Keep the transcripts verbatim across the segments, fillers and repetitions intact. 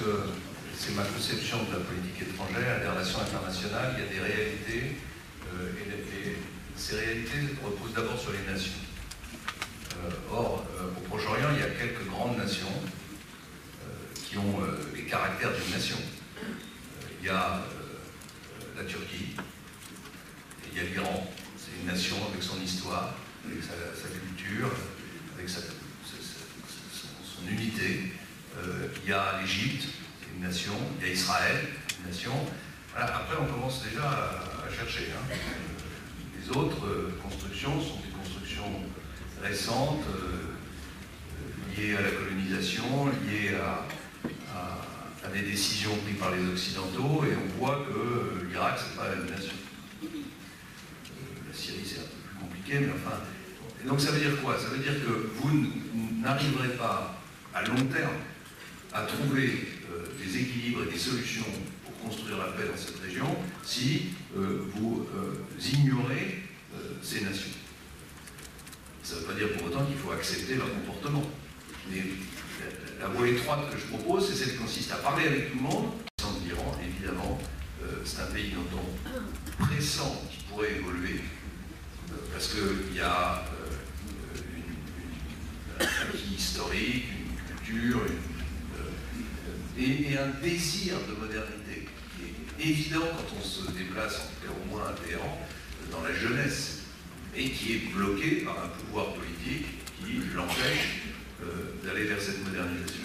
que c'est ma conception de la politique étrangère, des relations internationales. Il y a des réalités, euh, et, et ces réalités reposent d'abord sur les nations. Euh, or, euh, au Proche-Orient, il y a quelques grandes nations euh, qui ont euh, les caractères d'une nation. Euh, il y a euh, la Turquie, et il y a l'Iran. C'est une nation avec son histoire, avec sa, sa culture, avec sa, sa, sa, son unité. Euh, il y a l'Égypte, c'est une nation. Il y a Israël, une nation. Voilà, après, on commence déjà à, à chercher. Hein. Les autres euh, constructions sont des constructions récentes, euh, liées à la colonisation, liées à, à, à des décisions prises par les Occidentaux, et on voit que euh, l'Irak, c'est pas une nation. Euh, la Syrie, c'est un peu plus compliqué, mais enfin... Et donc ça veut dire quoi? Ça veut dire que vous n'arriverez pas, à long terme, à trouver euh, des équilibres et des solutions pour construire la paix dans cette région si euh, vous euh, ignorez euh, ces nations. Ça ne veut pas dire pour autant qu'il faut accepter leur comportement. Mais la, la voie étroite que je propose, c'est celle qui consiste à parler avec tout le monde. Sans l'Iran, évidemment, euh, c'est un pays dont on pressent qui pourrait évoluer, euh, parce qu'il y a euh, une, une, un acquis historique, une culture, une, euh, et, et un désir de modernité qui est évident quand on se déplace, en tout cas au moins à Téhéran, dans la jeunesse, et qui est bloqué par un pouvoir politique qui l'empêche euh, d'aller vers cette modernisation.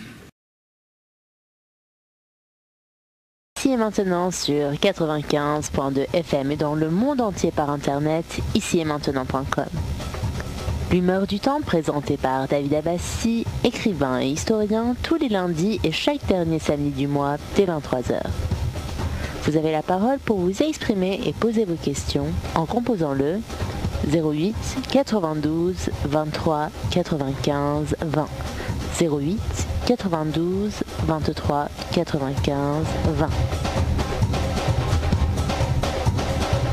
Ici et maintenant sur quatre-vingt-quinze point deux F M et dans le monde entier par internet, ici et maintenant point com. L'humeur du temps présentée par David Abbassi, écrivain et historien, tous les lundis et chaque dernier samedi du mois dès vingt-trois heures. Vous avez la parole pour vous exprimer et poser vos questions en composant le zéro huit quatre-vingt-douze vingt-trois quatre-vingt-quinze vingt. zéro huit quatre-vingt-douze vingt-trois quatre-vingt-quinze vingt.